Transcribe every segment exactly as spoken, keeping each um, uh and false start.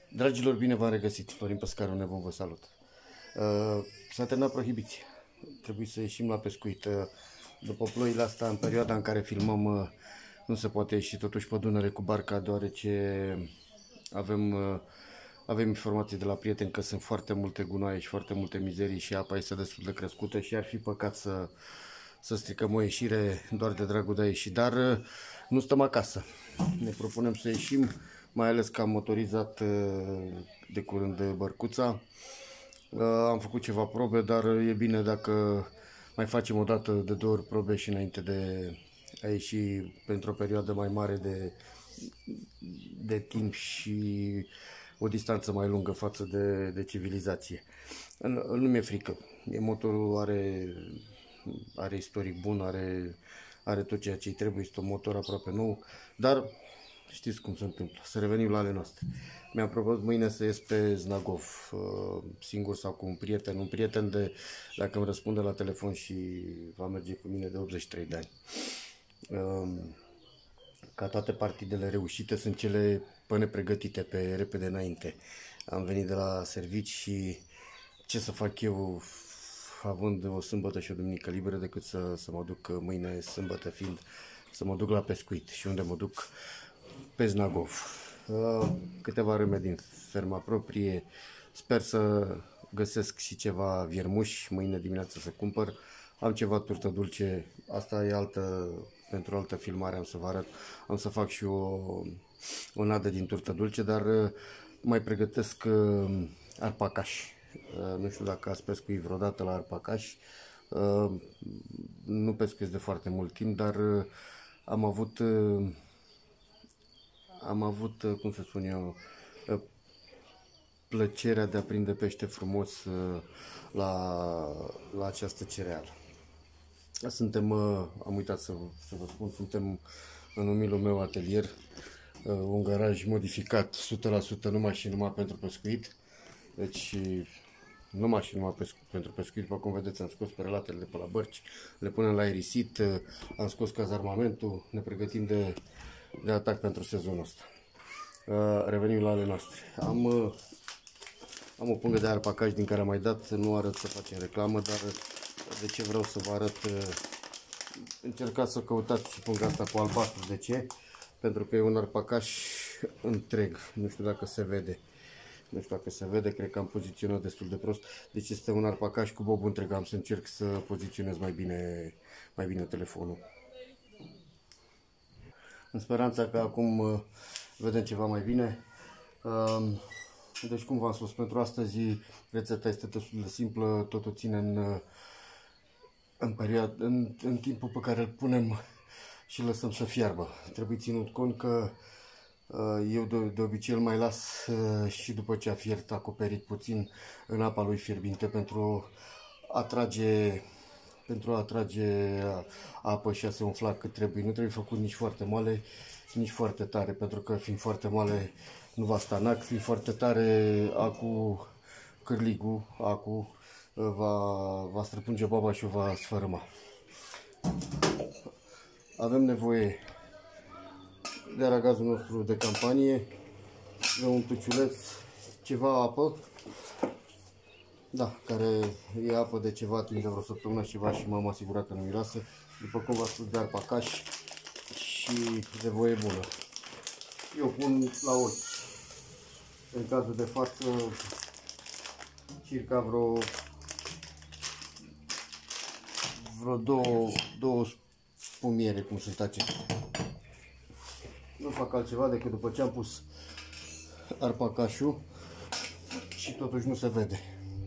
Dragilor, bine v-am regăsit. Florin Păscaru, Nebun, vă salut. Uh, S-a terminat prohibiție. Trebuie să ieșim la pescuit. Uh, după ploile astea, în perioada în care filmăm, uh, nu se poate ieși totuși pe Dunăre cu barca, deoarece avem, uh, avem informații de la prieteni că sunt foarte multe gunoaie și foarte multe mizerii și apa este destul de crescută și ar fi păcat să, să stricăm o ieșire doar de dragul de a ieși. Dar uh, nu stăm acasă. Ne propunem să ieșim, mai ales că am motorizat de curând bărcuța. Am făcut ceva probe, dar e bine dacă mai facem o dată de două ori probe și înainte de a ieși pentru o perioadă mai mare de, de timp și o distanță mai lungă față de, de civilizație. Nu mi-e frică. Motorul are, are istoric bun, are, are tot ceea ce-i trebuie, este un motor aproape nou, dar știți cum se întâmplă. Să revenim la ale noastre. Mi-am propus mâine să ies pe Znagov, singur sau cu un prieten, un prieten de, dacă îmi răspunde la telefon și va merge cu mine, de optzeci și trei de ani. Ca toate partidele reușite, sunt cele pe nepregătite, pe repede înainte. Am venit de la servici și ce să fac eu, având o sâmbătă și o duminică liberă, decât să, să mă duc mâine, sâmbătă fiind, să mă duc la pescuit. Și unde mă duc? Pe Znagov. Câteva râme din ferma proprie. Sper să găsesc și ceva viermuși mâine dimineață să cumpăr. Am ceva turtă dulce. Asta e altă, pentru altă filmare, am să vă arăt. Am să fac și o, o nadă din turtă dulce, dar mai pregătesc arpacaș. Nu știu dacă ați pescuit vreodată la arpacaș. Nu pescuiesc de foarte mult timp, dar am avut Am avut, cum să spun eu, plăcerea de a prinde pește frumos la, la această cereală. Suntem, am uitat să, să vă spun, suntem în umilul meu atelier, un garaj modificat o sută la sută numai și numai pentru pescuit. Deci numai și numai pescu, pentru pescuit, după cum vedeți, am scos perelatele de pe la bărci, le punem la aerisit, am scos cazarmamentul, ne pregătim de de atac pentru sezonul ăsta. Uh, revenim la ale noastre. Am, uh, am o pungă de arpacaș din care am mai dat, nu arăt să facem reclamă, dar de ce vreau să vă arăt, uh, încercați să căutați și punga asta cu albastru. De ce? Pentru că e un arpacaș întreg, nu știu dacă se vede. Nu știu dacă se vede, cred că am poziționat destul de prost. Deci este un arpacaș cu bobul întreg, am să încerc să poziționez mai bine, mai bine telefonul. În speranța că acum vedem ceva mai bine. Deci, cum v-am spus, pentru astăzi rețeta este destul de simplă, totul ține în, în, perioadă, în, în timpul pe care îl punem și lăsăm să fiarbă. Trebuie ținut cont că eu de, de obicei îl mai las și după ce a fiert acoperit puțin în apa lui fierbinte pentru a trage pentru a atrage apă și a se umfla cât trebuie. Nu trebuie făcut nici foarte moale, nici foarte tare, pentru că fiind foarte moale nu va sta nac, fiind foarte tare, acu, cârligul, acu, va, va străpunge baba și o va sfărâma. Avem nevoie de aragazul nostru de campanie, de un tuciuleț, ceva apă, da, care e apă de ceva timp de vreo săptămână și ceva și m-am asigurat că nu miroase. După cum v-am spus, de arpacaș și de voie bună. Eu pun la ochi, în cazul de față, circa vreo vreo două, două spumiere, cum sunt acestea. Nu fac altceva decât după ce am pus arpacașul și totuși nu se vede.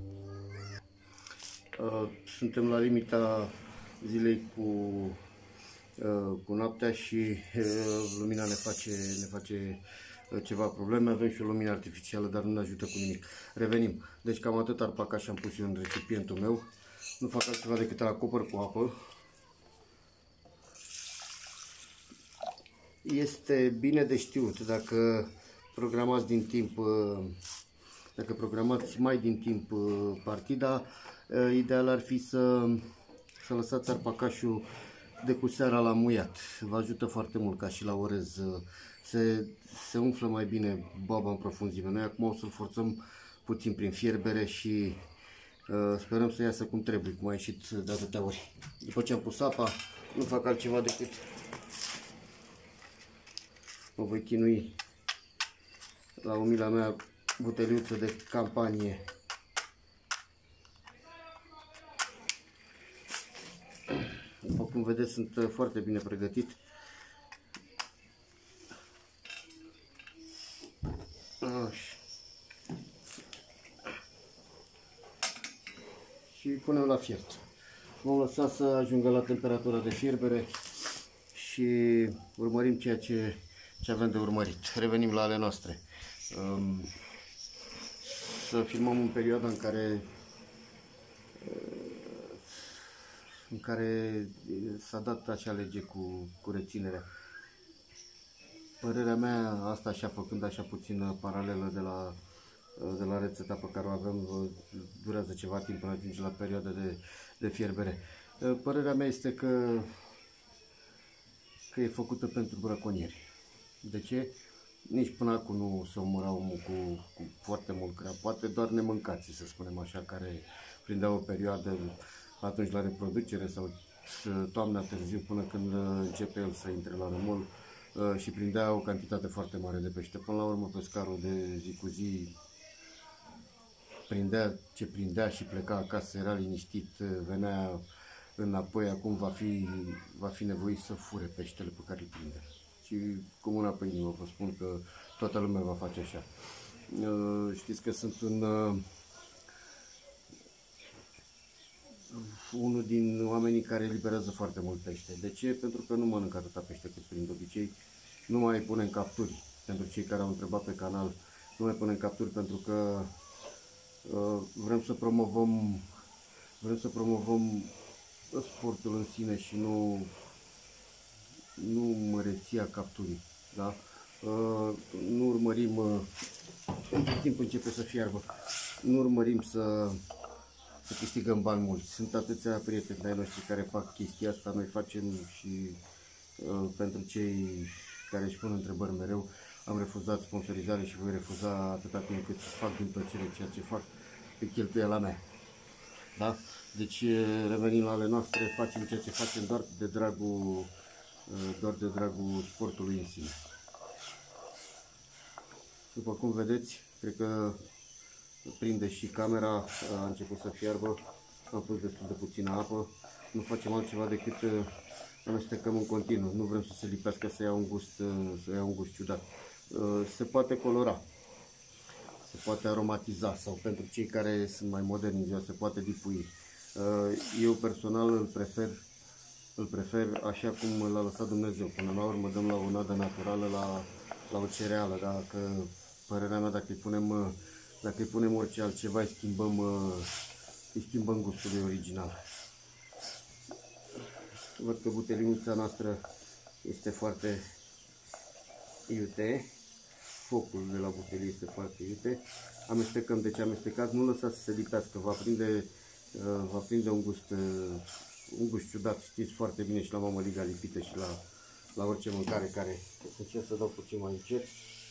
Suntem la limita zilei cu, cu noaptea și lumina ne face, ne face ceva probleme. Avem și o lumină artificială, dar nu ne ajută cu nimic. Revenim. Deci cam atât arpacaș am pus eu în recipientul meu. Nu fac altceva decât îl acopăr cu apă. Este bine de știut, dacă programați din timp, dacă programați mai din timp partida, ideal ar fi să, să lăsați arpacașul de cu seara la muiat. Vă ajută foarte mult ca și la orez se, se umflă mai bine baba în profunzime. Noi acum o să-l forțăm puțin prin fierbere și uh, sperăm să iasă cum trebuie, cum a ieșit de atâtea ori. După ce am pus apa, nu fac altceva decât mă voi chinui la umila mea buteliuță de campanie. După cum vedeți, sunt foarte bine pregătit. Așa. Și punem la fiert. Vom lăsa să ajungă la temperatura de fierbere și urmărim ceea ce, ce avem de urmărit. Revenim la ale noastre. Um, să filmăm în perioada în care în care s-a dat acea lege cu, cu reținerea. Părerea mea, asta așa, făcând așa puțin paralelă de la, de la rețeta pe care o avem, durează ceva timp până ajunge la perioada de, de fierbere. Părerea mea este că, că e făcută pentru braconieri. De ce? Nici până acum nu se omora omul cu, cu foarte mult crea. Poate doar nemâncații, să spunem așa, care prindeau o perioadă atunci la reproducere sau toamna târziu până când începe el să intre la rămol și prindea o cantitate foarte mare de pește. Până la urmă pescarul de zi cu zi prindea ce prindea și pleca acasă, era liniștit, venea înapoi, acum va fi, va fi nevoit să fure peștele pe care îl prinde. Și cu mâna pe inimă vă spun că toată lumea va face așa. Știți că sunt un unul din oamenii care eliberează foarte mult pește. De ce? Pentru că nu mănânc atâta pește cât prin obicei. Nu mai punem capturi. Pentru cei care au întrebat pe canal, nu mai punem capturi pentru că uh, vrem să promovăm vrem să promovăm sportul în sine și nu nu măreția capturii. Da? Uh, nu urmărim uh, în timp începe să fiarbă. Nu urmărim să să câștigăm bani mulți. Sunt atâția prieteni ai noștri care fac chestia asta, noi facem și uh, pentru cei care își pun întrebări mereu, am refuzat sponsorizare și voi refuza atâta timp cât fac din plăcere ceea ce fac pe cheltuiala mea. Da? Deci revenim la ale noastre, facem ceea ce facem doar de dragul, uh, doar de dragul sportului în sine. După cum vedeți, cred că prinde și camera, a început să fiarbă, am pus destul de puțină apă, nu facem altceva decât amestecăm în continuu, nu vrem să se lipească, să ia un gust, să ia un gust ciudat. Se poate colora, se poate aromatiza sau pentru cei care sunt mai moderni ziua, se poate dipui. Eu personal îl prefer, îl prefer așa cum l-a lăsat Dumnezeu, până la urmă dăm la o nadă naturală, la, la o cereală, dacă părerea mea, dacă îi punem Dacă îi punem orice altceva, îi schimbăm, îi schimbăm gustul original. Văd că buteliuța noastră este foarte iute. Focul de la butelie este foarte iute. Amestecăm, deci amestecați, nu lăsați să se lipească, va prinde, va prinde un gust, un gust ciudat. Știți foarte bine și la mămăliga lipită și la, la orice mâncare care... Să încerc să dau puțin mai încet.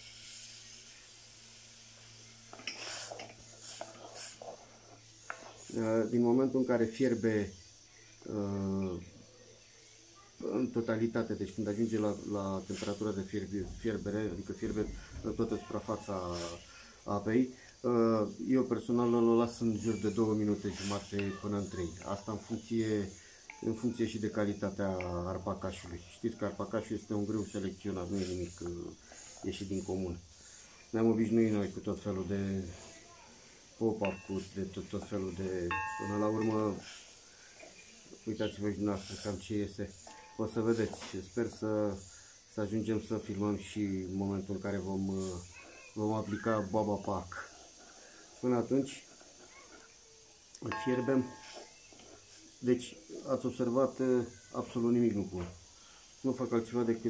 Din momentul în care fierbe uh, în totalitate, deci când ajunge la, la temperatura de fierbe, fierbere, adică fierbe toată suprafața apei, uh, eu personal îl las în jur de două minute jumate până în trei. Asta în funcție, în funcție și de calitatea arpacașului. Știți că arpacașul este un grâu selecționat, nu e nimic uh, ieșit din comun. Ne-am obișnuit noi cu tot felul de pop-up, de tot, tot felul de... Până la urmă, uitați-vă și dumneavoastră cam ce iese. O să vedeți. Sper să, să ajungem să filmăm și momentul în care vom, vom aplica Baba Pac. Până atunci, îl fierbem. Deci, ați observat, absolut nimic nu pun. Nu fac altceva decât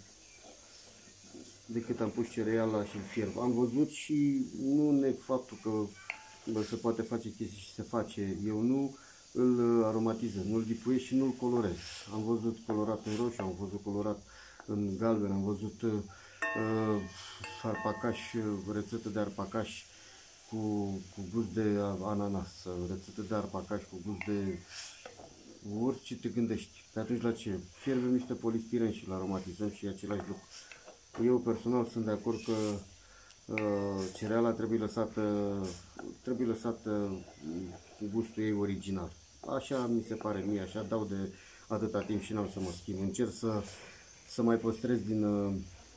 decât am pus cereala și fierb. Am văzut și nu neg faptul că bă, se poate face chestii și se face. Eu nu îl aromatizez, nu îl dipuiesc și nu îl colorez. Am văzut colorat în roșu, am văzut colorat în galben, am văzut uh, arpacaș, rețetă de arpacaș cu, cu gust de ananas, rețetă de arpacaș cu gust de orice te gândești. Pe atunci la ce? Fierbem niște polistiren și la aromatizăm și același lucru. Eu personal sunt de acord că uh, cereala trebuie lăsată, trebuie lăsată cu gustul ei original. Așa mi se pare mie, așa dau de atâta timp și n-am să mă schimb. Încerc să, să mai păstrez din, uh,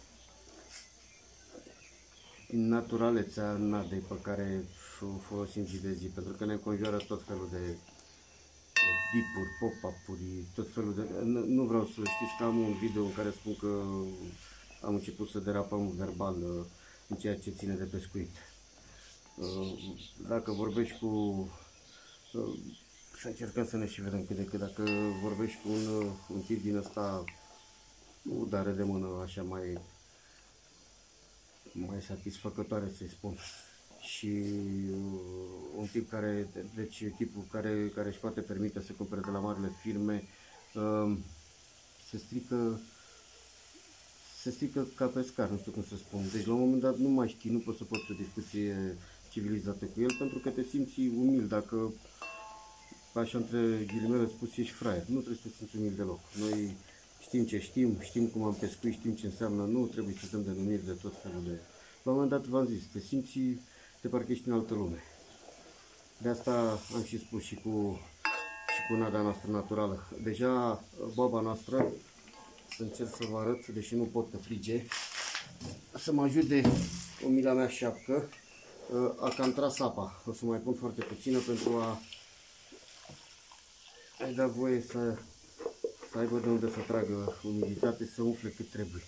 din naturalețea nadei pe care o folosim zi de zi, pentru că ne înconjoară tot felul de dipuri, pop-up-uri, tot felul de... Nu, nu vreau să știți că am un video în care spun că am început să derapăm verbal în ceea ce ține de pescuit. Dacă vorbești cu... Să încercăm să ne și vedem cât de cât. Dacă vorbești cu un, un tip din ăsta, nu dare de mână așa mai, mai satisfăcătoare, să-i spun. Și un tip care, deci tipul care, care își poate permite să cumpere de la marile firme, se strică, se strică ca pescar, nu știu cum să spun. Deci la un moment dat nu mai știi, nu poți să porți o discuție civilizată cu el, pentru că te simți umil. Dacă, așa între ghilimele spus, ești fraier, nu trebuie să te simți umil deloc. Noi știm ce știm, știm cum am pescuit, știm ce înseamnă, nu trebuie să dăm denumiri de tot felul de... La un moment dat v-am zis, te simți, de parcă ești în altă lume. De asta am și spus și cu, și cu nada noastră naturală. Deja boaba noastră, să încerc să vă arăt, deși nu pot că frige, să mă ajute o mila mea șapcă, a cam tras apa. O să mai pun foarte puțină pentru a ai da voie să, să aibă de unde să tragă umiditate, să umfle cât trebuie.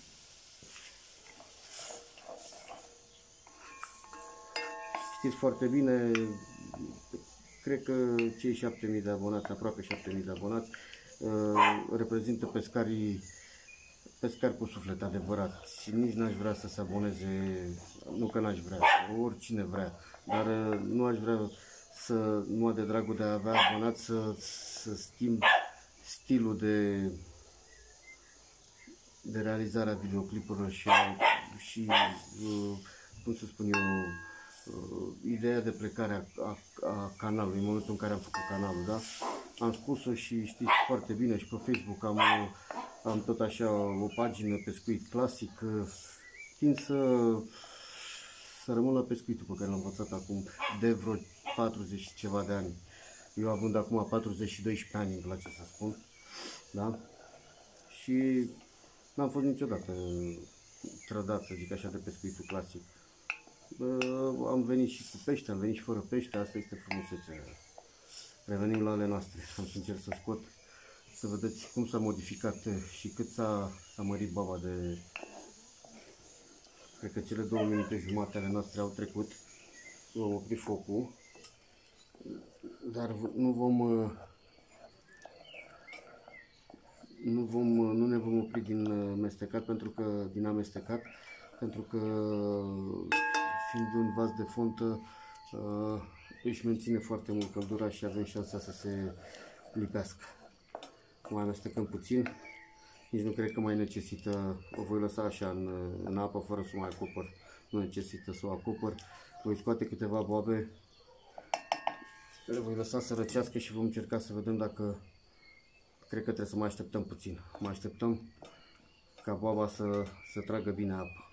Știți foarte bine, cred că cei șapte mii de abonați, aproape șapte mii de abonați, reprezintă pescarii, pescari cu suflet adevărat. Și nici n-aș vrea să se aboneze, nu că n-aș vrea, oricine vrea, dar nu aș vrea să, numai de dragul de a avea abonați, să, să schimb stilul de, de realizare a videoclipurilor și, și cum să spun eu, ideea de plecare a, a, a canalului, în momentul în care am făcut canalul, da? Am spus-o și știți foarte bine, și pe Facebook am, am tot așa o pagină pescuit clasic. Tind să, să rămân la pescuitul pe care l-am învățat acum de vreo patruzeci și ceva de ani. Eu având acum patruzeci și doi ani, îmi place să spun, da? Și n-am fost niciodată trădat, să zic așa, de pescuitul clasic. Uh, am venit și cu pește, am venit și fără pește, asta este frumusețea. Revenim la ale noastre. Am să încerc să scot, să vedeți cum s-a modificat și cât s-a mărit baba de... Cred că cele două minute jumate ale noastre au trecut. Vom opri focul, dar nu vom... Nu, vom, nu ne vom opri din mestecat, pentru că, din amestecat, pentru că fiind un vas de fontă, uh, își menține foarte mult căldura și avem șansa să se lipească. Mai amestecăm puțin, nici nu cred că mai necesită, o voi lăsa așa în, în apă fără să mai acopăr, nu necesită să o acopăr. Voi scoate câteva boabe, le voi lăsa să răcească și vom încerca să vedem dacă, cred că trebuie să mai așteptăm puțin. Mai așteptăm ca boaba să, să tragă bine apă.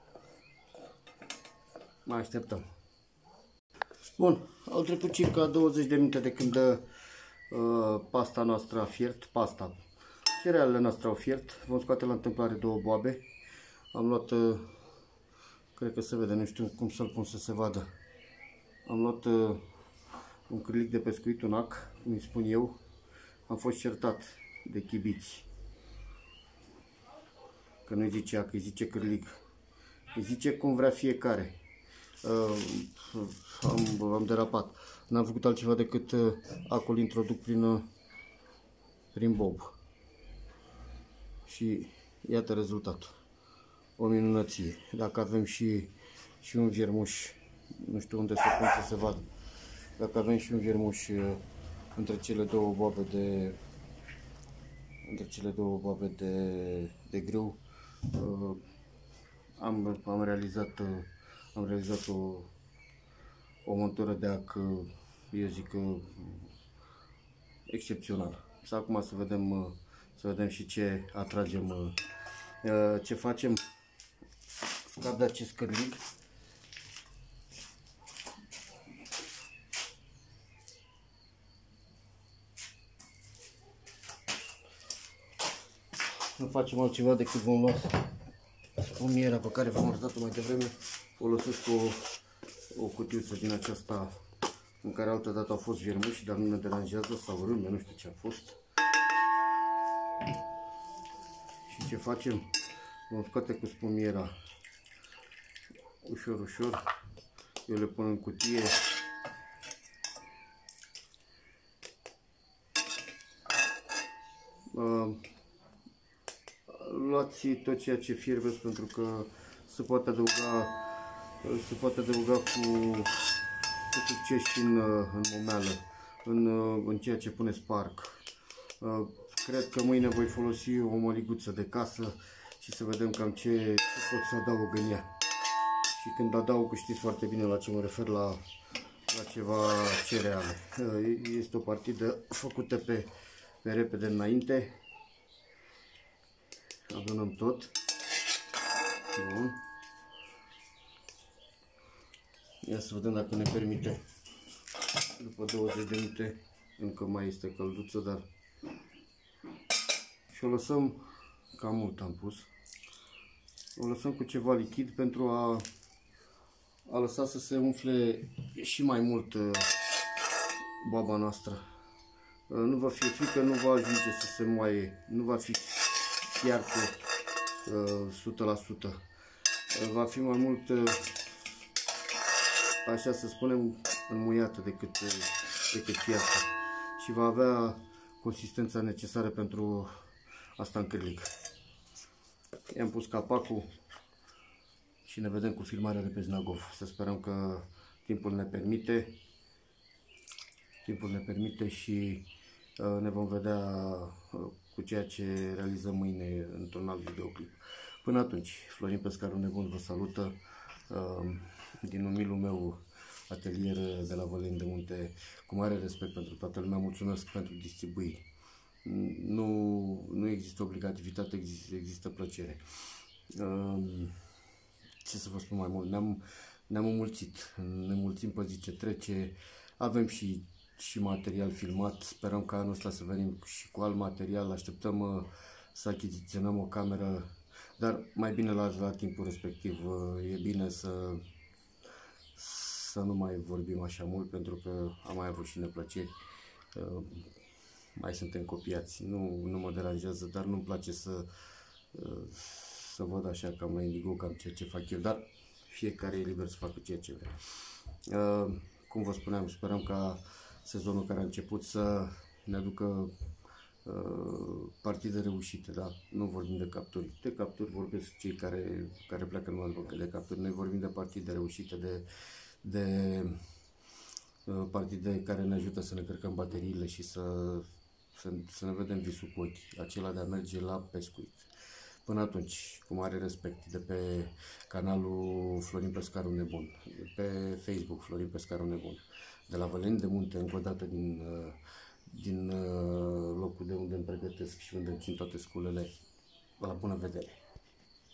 Mai așteptăm. Bun, au trecut circa douăzeci de minute de când dă uh, pasta noastră a fiert, pasta. Cerealele noastre au fiert, vom scoate la întâmplare două boabe. Am luat, uh, cred că se vede, nu știu cum să-l pun să se vadă. Am luat uh, un cârlic de pescuit, un ac, cum îi spun eu. Am fost certat de chibiți, că nu-i zice ac, îi zice cârlic. Îi zice cum vrea fiecare. Uh, am, am derapat. N-am făcut altceva decât uh, acul introduc prin, uh, prin bob. Și iată rezultatul. O minunăție. Dacă avem și, și un viermuș, nu știu unde să pun să se vadă. Dacă avem și un viermuș uh, între cele două boabe de între cele două boabe de, de grâu, uh, am, am realizat, am realizat o, o montură de ac, eu zic, excepțională. Să acum să vedem, să vedem și ce atragem, ce facem. Scap de acest cârlig. Nu facem altceva decât vom lua spumiera pe care v-am arătat-o mai devreme. Folosesc o, o cutiuță din aceasta în care altă dată au fost viermuși, dar nu ne deranjează, sau râme, nu știu ce a fost. Și ce facem? Vom scoate cu spumiera ușor, ușor. Eu le pun în cutie. Uh, luați tot ceea ce fierbeți, pentru că se poate adăuga, se poate adăuga cu, cu succes și în, în momeală, în, în ceea ce puneți parc. Cred că mâine voi folosi o măliguță de casă și să vedem cam ce, ce pot să adaug în ea. Și când adaug, știți foarte bine la ce mă refer, la, la ceva cereale. Este o partidă făcută pe, pe repede înainte. Adunăm tot. Bun. Ia să vedem dacă ne permite. După douăzeci de minute încă mai este călduță, dar și o lăsăm, cam mult am pus. O lăsăm cu ceva lichid pentru a, a lăsa să se umfle și mai mult baba noastră. Nu va fi frică, nu va ajunge să se moaie, nu va fi fiartă o sută la sută. Va fi mai mult, așa să spunem, înmuiată decât, decât fiartă. Și va avea consistența necesară pentru asta în cârlig. I-am pus capacul și ne vedem cu filmarea de pe Znagov. Să sperăm că timpul ne permite. Timpul ne permite și uh, ne vom vedea uh, cu ceea ce realizăm mâine într-un alt videoclip. Până atunci, Florin Pescarul Nebun vă salută uh, din umilul meu atelier de la Văleni de Munte, cu mare respect pentru toată lumea. Mulțumesc pentru distribuiri. Nu, nu există obligativitate, există, există plăcere. Uh, ce să vă spun mai mult? Ne-am ne-am înmulțit, ne mulțim pe zi ce trece. Avem și și material filmat. Sperăm că anul ăsta să venim și cu alt material. Așteptăm uh, să achiziționăm o cameră, dar mai bine la, la timpul respectiv. Uh, e bine să, să nu mai vorbim așa mult, pentru că am mai avut și neplăceri. Uh, mai suntem copiați. Nu, nu mă deranjează, dar nu-mi place să, uh, să văd așa cam la Indigo, cam ceea ce fac eu, dar fiecare e liber să facă ceea ce vrea. Uh, cum vă spuneam, sperăm ca sezonul care a început să ne aducă uh, partide reușite, da? Nu vorbim de capturi. De capturi vorbesc cei care, care pleacă numai de capturi. Noi vorbim de partide reușite, de, de uh, partide care ne ajută să ne cărcăm bateriile și să, să, să ne vedem visul cu ochi, acela de a merge la pescuit. Până atunci, cu mare respect, de pe canalul Florin Pescarul Nebun, de pe Facebook Florin Pescarul Nebun, de la Văleni de Munte, încă o dată din, din locul de unde îmi pregătesc și unde îmi țin toate sculele. La bună vedere!